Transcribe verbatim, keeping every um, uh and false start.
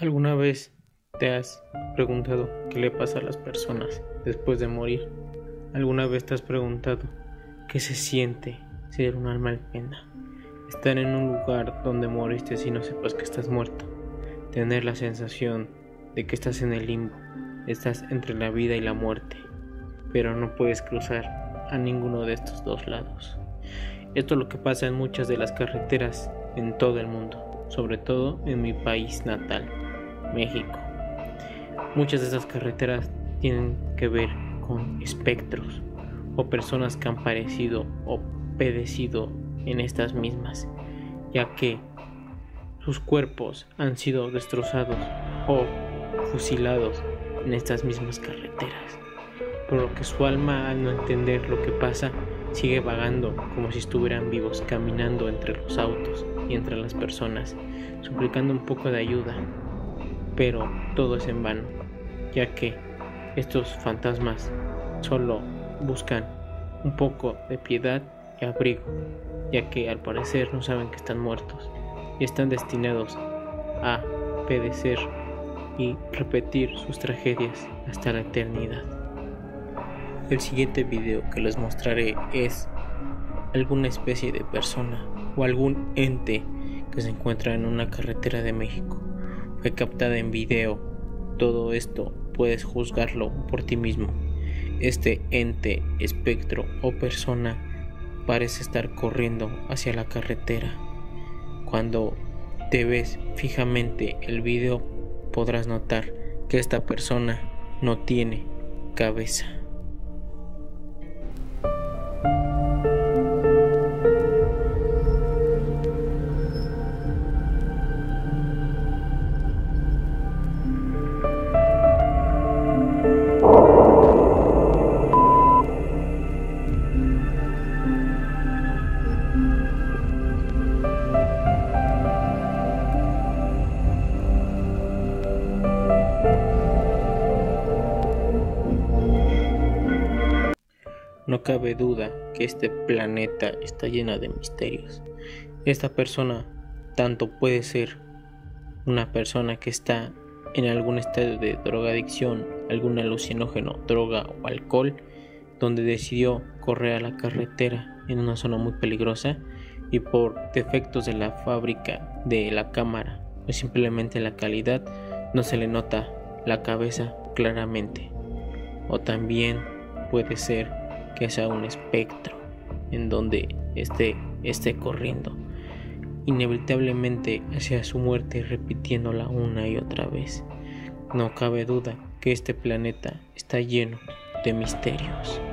¿Alguna vez te has preguntado qué le pasa a las personas después de morir? ¿Alguna vez te has preguntado qué se siente ser un alma en pena? Estar en un lugar donde moriste y no sepas que estás muerto. Tener la sensación de que estás en el limbo, estás entre la vida y la muerte, pero no puedes cruzar a ninguno de estos dos lados. Esto es lo que pasa en muchas de las carreteras en todo el mundo, sobre todo en mi país natal, México. Muchas de esas carreteras tienen que ver con espectros o personas que han padecido o padecido en estas mismas, ya que sus cuerpos han sido destrozados o fusilados en estas mismas carreteras, por lo que su alma, al no entender lo que pasa, sigue vagando como si estuvieran vivos, caminando entre los autos y entre las personas, suplicando un poco de ayuda, pero todo es en vano, ya que estos fantasmas solo buscan un poco de piedad y abrigo, ya que al parecer no saben que están muertos y están destinados a padecer y repetir sus tragedias hasta la eternidad. El siguiente video que les mostraré es alguna especie de persona o algún ente que se encuentra en una carretera de México. Fue captada en video. Todo esto puedes juzgarlo por ti mismo. Este ente, espectro o persona parece estar corriendo hacia la carretera. Cuando te ves fijamente el video, podrás notar que esta persona no tiene cabeza. No cabe duda que este planeta está lleno de misterios. Esta persona tanto puede ser una persona que está en algún estado de drogadicción, algún alucinógeno, droga o alcohol, donde decidió correr a la carretera en una zona muy peligrosa y por defectos de la fábrica de la cámara o simplemente la calidad no se le nota la cabeza claramente. O también puede ser que sea un espectro en donde esté, esté corriendo inevitablemente hacia su muerte, repitiéndola una y otra vez. No cabe duda que este planeta está lleno de misterios.